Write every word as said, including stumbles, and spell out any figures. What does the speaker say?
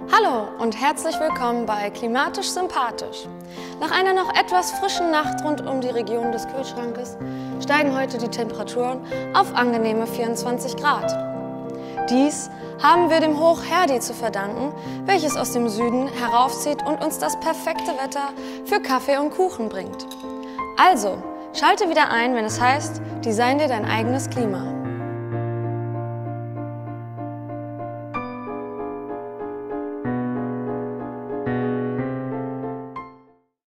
Hallo und herzlich willkommen bei Klimatisch Sympathisch. Nach einer noch etwas frischen Nacht rund um die Region des Kühlschrankes steigen heute die Temperaturen auf angenehme vierundzwanzig Grad. Dies haben wir dem Hoch Herdi zu verdanken, welches aus dem Süden heraufzieht und uns das perfekte Wetter für Kaffee und Kuchen bringt. Also, schalte wieder ein, wenn es heißt, design dir dein eigenes Klima.